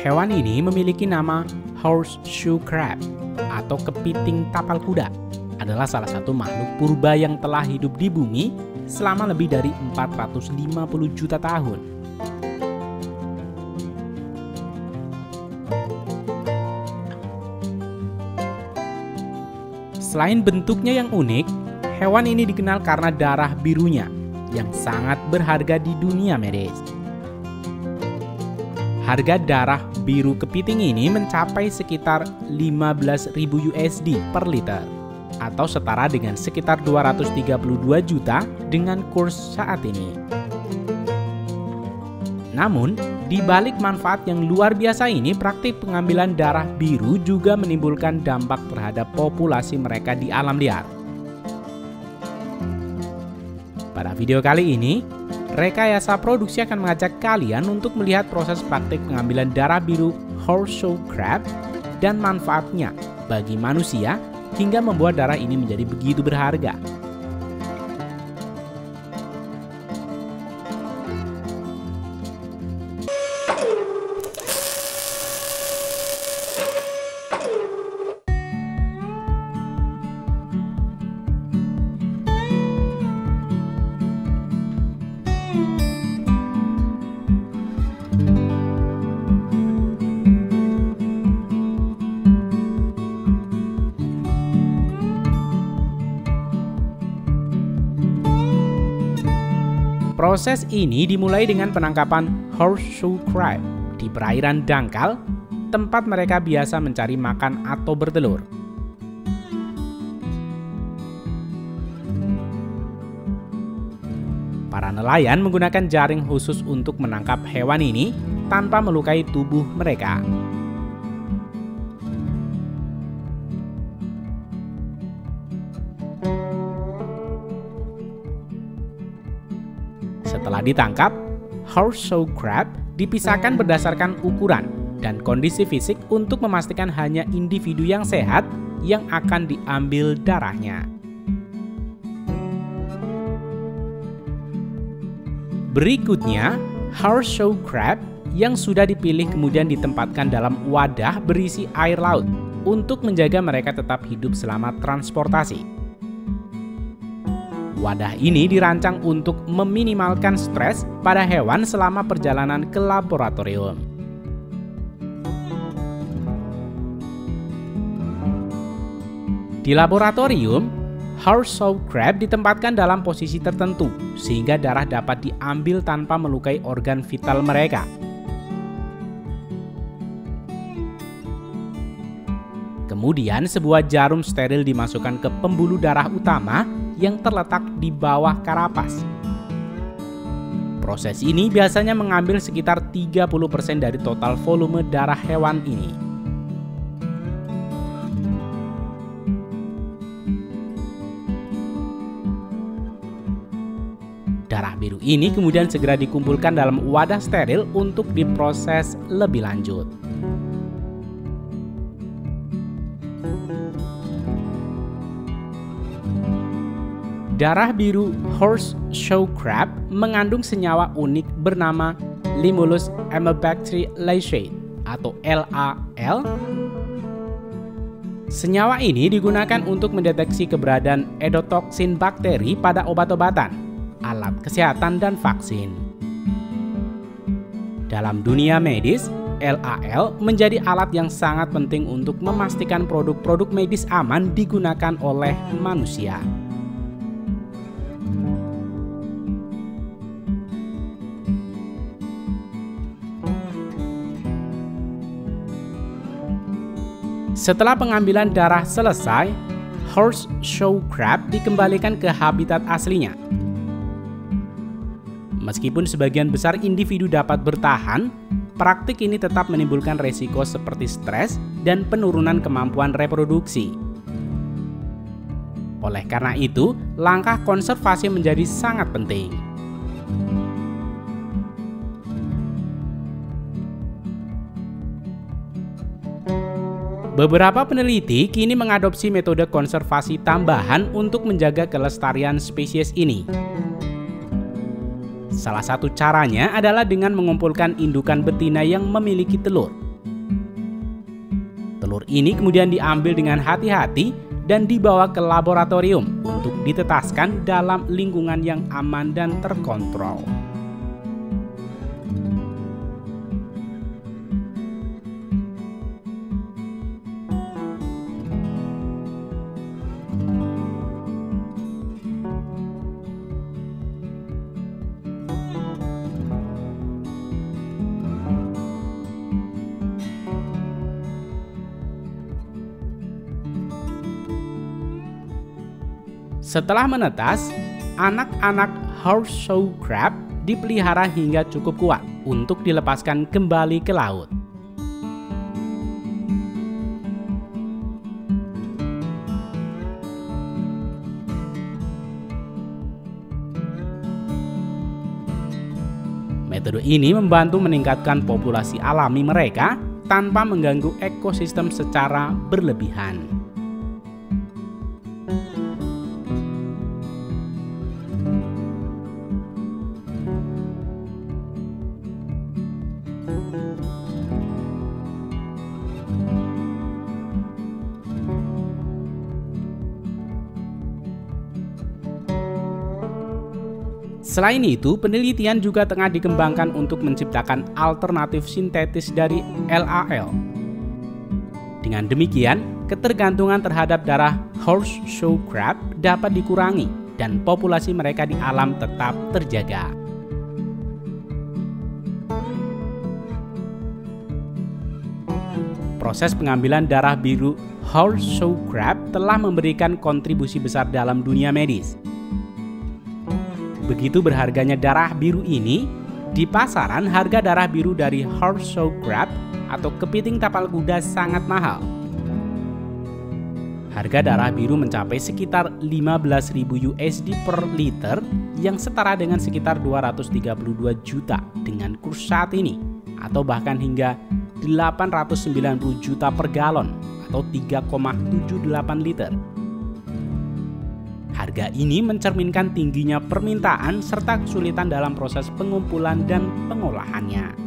Hewan ini memiliki nama horseshoe crab atau kepiting tapal kuda. Adalah salah satu makhluk purba yang telah hidup di bumi selama lebih dari 450 juta tahun. Selain bentuknya yang unik, hewan ini dikenal karena darah birunya yang sangat berharga di dunia medis. Harga darah biru kepiting ini mencapai sekitar 15.000 USD per liter atau setara dengan sekitar 232 juta dengan kurs saat ini. Namun, di balik manfaat yang luar biasa ini, praktik pengambilan darah biru juga menimbulkan dampak terhadap populasi mereka di alam liar. Pada video kali ini, Rekayasa Produksi akan mengajak kalian untuk melihat proses praktik pengambilan darah biru horseshoe crab dan manfaatnya bagi manusia hingga membuat darah ini menjadi begitu berharga. Proses ini dimulai dengan penangkapan horseshoe crab di perairan dangkal, tempat mereka biasa mencari makan atau bertelur. Para nelayan menggunakan jaring khusus untuk menangkap hewan ini tanpa melukai tubuh mereka. Setelah ditangkap, horseshoe crab dipisahkan berdasarkan ukuran dan kondisi fisik untuk memastikan hanya individu yang sehat yang akan diambil darahnya. Berikutnya, horseshoe crab yang sudah dipilih kemudian ditempatkan dalam wadah berisi air laut untuk menjaga mereka tetap hidup selama transportasi. Wadah ini dirancang untuk meminimalkan stres pada hewan selama perjalanan ke laboratorium. Di laboratorium, horseshoe crab ditempatkan dalam posisi tertentu sehingga darah dapat diambil tanpa melukai organ vital mereka. Kemudian sebuah jarum steril dimasukkan ke pembuluh darah utama yang terletak di bawah karapas. Proses ini biasanya mengambil sekitar 30% dari total volume darah hewan ini. Darah biru ini kemudian segera dikumpulkan dalam wadah steril untuk diproses lebih lanjut. Darah biru horseshoe crab mengandung senyawa unik bernama Limulus amylobacter lysate atau LAL. Senyawa ini digunakan untuk mendeteksi keberadaan endotoksin bakteri pada obat-obatan, alat kesehatan, dan vaksin. Dalam dunia medis, LAL menjadi alat yang sangat penting untuk memastikan produk-produk medis aman digunakan oleh manusia. Setelah pengambilan darah selesai, horseshoe crab dikembalikan ke habitat aslinya. Meskipun sebagian besar individu dapat bertahan, praktik ini tetap menimbulkan resiko seperti stres dan penurunan kemampuan reproduksi. Oleh karena itu, langkah konservasi menjadi sangat penting. Beberapa peneliti kini mengadopsi metode konservasi tambahan untuk menjaga kelestarian spesies ini. Salah satu caranya adalah dengan mengumpulkan indukan betina yang memiliki telur Telur ini kemudian diambil dengan hati-hati dan dibawa ke laboratorium untuk ditetaskan dalam lingkungan yang aman dan terkontrol. Setelah menetas, anak-anak horseshoe crab dipelihara hingga cukup kuat untuk dilepaskan kembali ke laut. Metode ini membantu meningkatkan populasi alami mereka tanpa mengganggu ekosistem secara berlebihan. Selain itu, penelitian juga tengah dikembangkan untuk menciptakan alternatif sintetis dari LAL. Dengan demikian, ketergantungan terhadap darah horseshoe crab dapat dikurangi dan populasi mereka di alam tetap terjaga. Proses pengambilan darah biru horseshoe crab telah memberikan kontribusi besar dalam dunia medis. Begitu berharganya darah biru ini, di pasaran harga darah biru dari horseshoe crab atau kepiting tapal kuda sangat mahal. Harga darah biru mencapai sekitar 15.000 USD per liter yang setara dengan sekitar 232 juta dengan kurs saat ini, atau bahkan hingga 890 juta per galon atau 3,78 liter. Harga ini mencerminkan tingginya permintaan serta kesulitan dalam proses pengumpulan dan pengolahannya.